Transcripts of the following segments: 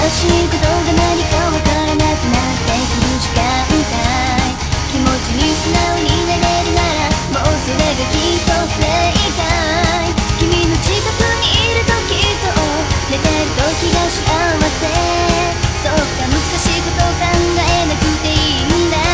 しいことが何かわからなくなってくる時間帯、気持ちに素直になれるならもうそれがきっと正解。君の近くにいるときっと寝てる時が幸せ。そうか、難しいこと考えなくていいんだ。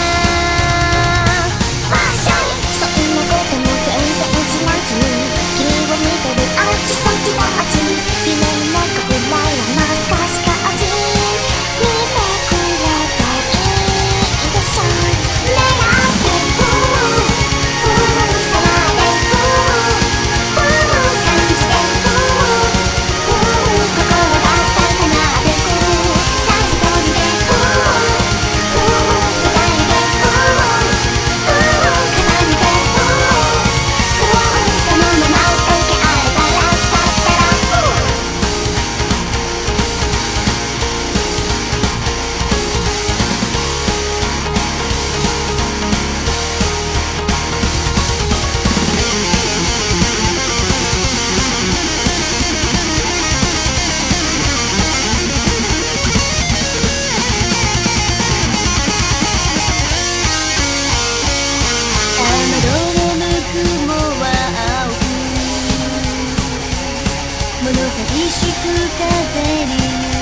そんなことも全然知らずに君を見てるあっちそっちのあっち、夢の中ぐらいはもう少しか味見てくれていいでしょ。狙ってく触れく感じてく心が高鳴ってくさあ一人でく二人でく寂しく風に